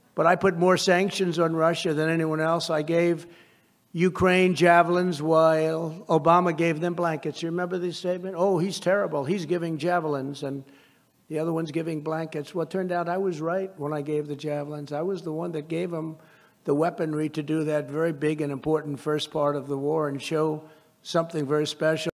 but I put more sanctions on Russia than anyone else. I gave Ukraine javelins while Obama gave them blankets. You remember this statement? Oh, he's terrible. He's giving javelins, and the other one's giving blankets. Well, it turned out I was right when I gave the javelins. I was the one that gave them the weaponry to do that very big and important first part of the war and show something very special.